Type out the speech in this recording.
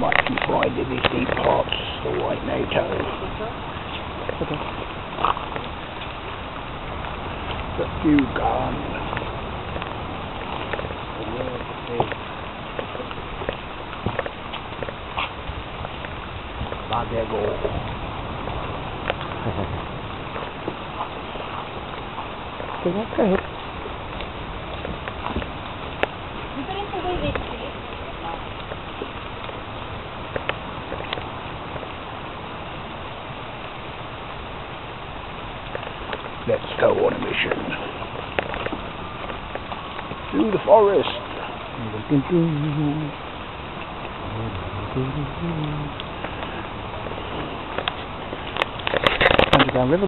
much you find in these deep parts, the white NATO. Okay. The few gun. Bagego. Okay. Let's go on a mission. Through the forest. Underground river.